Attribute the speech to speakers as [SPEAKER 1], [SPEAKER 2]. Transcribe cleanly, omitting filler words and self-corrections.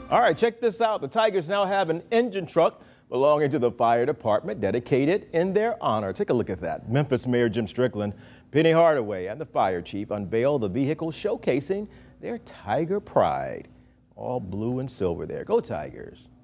[SPEAKER 1] All right, check this out. The Tigers now have an engine truck belonging to the fire department dedicated in their honor. Take a look at that. Memphis Mayor Jim Strickland, Penny Hardaway, and the fire chief unveiled the vehicle showcasing their Tiger pride. All blue and silver there. Go Tigers.